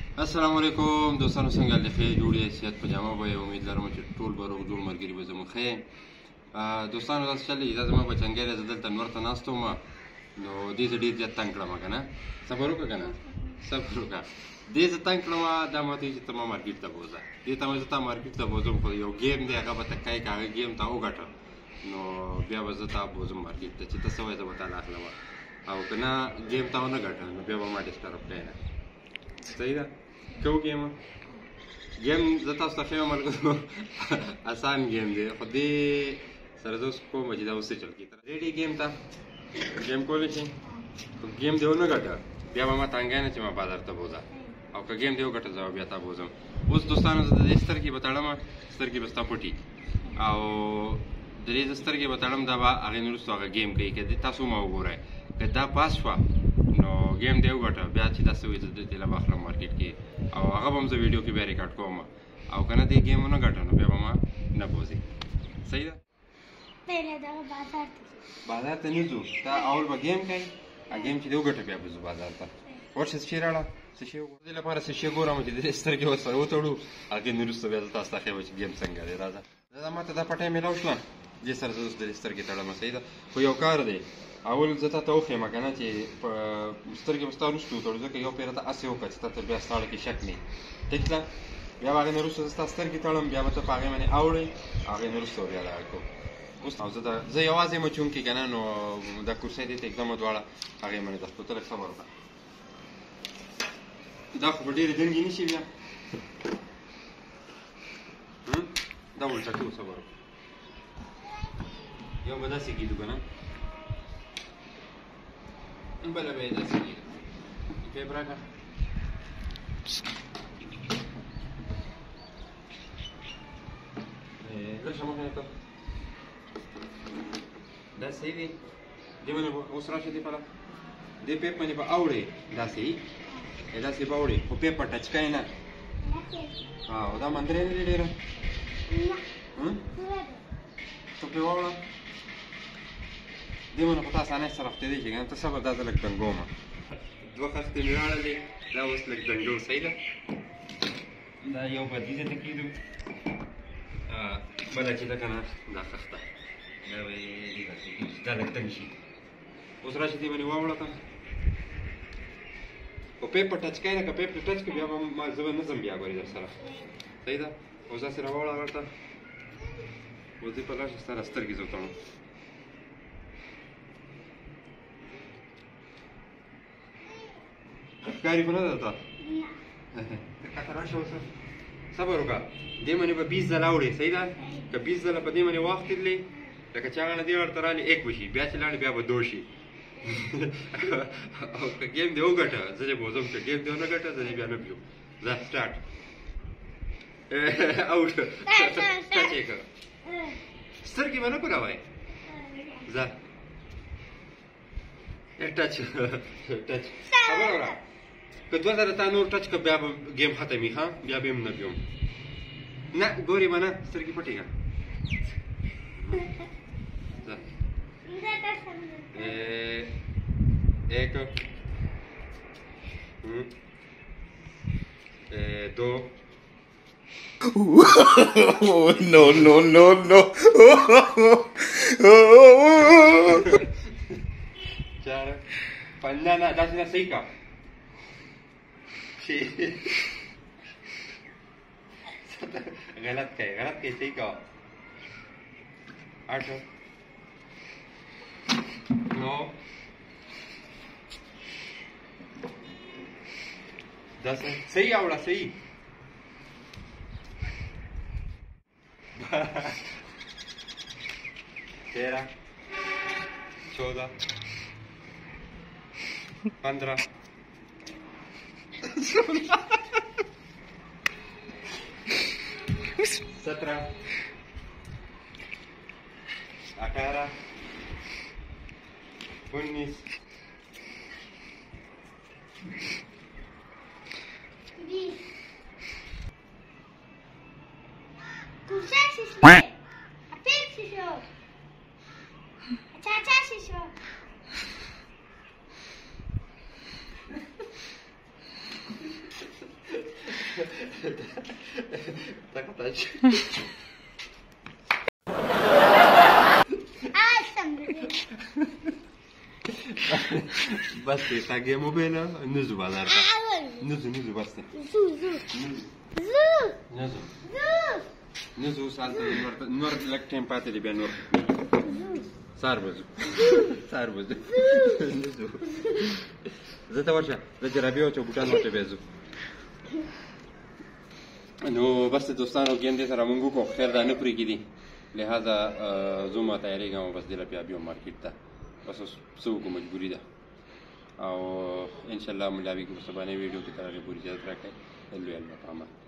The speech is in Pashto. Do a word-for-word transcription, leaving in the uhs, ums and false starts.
السلام علیکم دوستانو، څنګه حال دی؟ جوړ یې صحت په جامه به یې. امید لرم چې ټول به روغ جوړ ملګري به زموږ ښه. دوستانو داسې چل دی، دا زما بچنګی دی، زه دلته نور ته ناست وم، نو دې زه ډېر زیات تنګ کړم که نه. صبر وکړه که نه، صبر وکړه. دې زه تنګ کړم، دا ماته وایي چې ته ما مارکېټ ته بوځه. دې ته وایي زه تا مارکېټ ته بوځم، خو یو ګیم دی هغه به ته کوې، که هغه ګیم ته وګټه نو بیا به زه تا بوځم مارکېټ ته، چې ته څه وایې زه به تا له اخلم، او که نه ګیم ته ونه ګټه نو بیا به ما ډسټرب کوې نه. صحیح ده؟ کوو ګیم ګیم زه تاسو ته ښیم ملګرو، اسان ګیم دی، خو دې سره زه اوس کوم چې دا اوس څه چل کېږي. ریډي ګیم ته ګیم کولی شي، خو ګیم دې ونه ګټه بیا به ما تانګی نه چې ما بازار ته بوځه، او که ګیم دې وګټه زه به بیا تا بوځم. اوس دوستانو زه د دې سترګې به تړم، سترګې به ستا پټي، او د دې زه سترګې به تړم، دا به هغې نه وروسته هغه ګیم کوي. که تاسو ما وګورئ، که دا پاس شوه نو ګیم دې وګټه، بیا چې دا څه وایي زه دې له به اخلم مارکېټ کې، او هغه به هم زه ویډیو کې بیا ریکارډ کوم، او که نه دې ګیم ونه ګټه نو بیا به ما نه بوځي. صحیح ده؟ بازار ته نه ځو، تا اول به ګیم کوې، ګیم چې دې وګټه بیا به ځو بازار ته. ورشه څه شی راوړه، څه شی وګوره. دې لپاره څه شی ګورم چې د دې سترګې ورسره وتړو، هغې نه وروسته بیا زه تاسو ته ښیم چې ګیم څنګه دی. راځه، دا ما ته دا پټۍ میلاو شوه، دې سره زه اوس د دې سترګې تړم. صحیح ده؟ خو یو کار دی، اول زه تا ته وښیم که نه چې په سترګې به ستا وروسته وتړو، ځکه یو پیره ته هسې وکړه چې تا ته بیا ستا اړه کې شک نه وي. ټیک ده؟ بیا به هغې نه وروسته زه ستا سترګې تړم، بیا به ته په هغې باندې اوړئ، هغې نه وروسته بیا دغه کوو. اوس او زه زه یوازې یم چونکې که نه نو دا کرسۍ دې ته ږدمه دواړه هغې باندې ده. خو ته لږ صبر وکړه، دا خو به ډېرې دنګې نه شي بیا، دا الټه کوو. صبر وکړه، یو به داسې کېدو که نه، بله به یې داسې کېدو. پیپ راکړه، لږ شه مخې ته، دا صحیح دی. دې باندې به اوس راشه، دې پله دې پیپ باندې به اوړې، داسې داسې به اوړې، خو پیپ به ټچ کوې نه. او دا مندرۍ نه دی ډېره، ته پرې واوړه. دې باندې خو ته اسانۍ سره ختېدی شي که نه. ته صبر، دا زه لږ دنګوم، دوه خښتې مې راړلې، دا اوس لږ دنګو. صحیح ده؟ دا یو به دې ځای ته کېږدو، بله چې ده که نه دا خښته دا به یې دې داسې کېږي چې دا لږ دنګ شي. اوس راشه دې باندې واوړه ته، خو پیپ په ټچ کوې نه، که پیپ پرې ټچ کړي بیا به زه به نه ځم بیا ګورې در سره. صحیح ده؟ اوس داسې راواوړه هغه ته، اوس دې په راشه ستا را سترګې زه وتړم. ښکاري خو نه ده ته؟ ته کاته راشه اوس، صبر وکړه. دې باندې به بیس ځله اوړې. صحیح ده؟ که بیس ځله په دې باندې واوښتېدلې، لکه چې هغه نه دې ورته رالې ایک به شي، بیا چې لاړې بیا به دو شي. او که ګیم دې وګټه زه دې بوځم، که ګیم دې ونه ګټه زه دې بیا نه بیوم. ځه سټارټ، اوټ ټچ یې کړه، سترګې به نه کولاوئ. ځه ټچ ټچ. خبره وره، که دوه ځله تا نور ټچ کړه بیا به ګیم ختم وي. ښه، بیا به هم نه بیوم. نه ګورې به نه، سترګې پټې کړه. ایک دو no no no no چار پنځه. نه داسې نه، صحیح کا غلط کوي، غلط کوي، صحیح کا. आठ नौ दस. सही आवड़ा, सही. तेरह चौदह पंद्रह सत्रह अठारह उन्नीस بس ته تاګه موبایل نه زو بازار ته نه زو نه زو بس ته زو زو زو نه زو زو نه زو سالته نور نور لک ټیم پاتې دی بیا نور سار بزو سار بزو نه زو زه ته ورشه د جرابې او چوبوټان ورته بیا زو نو بس دوستانو ګیندې سره مونږ وکړو خیر دا نه پرېږدي دي لہذا زه ما تیارېږم بس دې له بیا بیوم مارکیټ ته بس اوس څه وکړو مجبوري ده او انشاءالله ملاوي کې په سبانۍ ویډیو کې تر هغې پورې اجازت راکړئ لوی الله په امان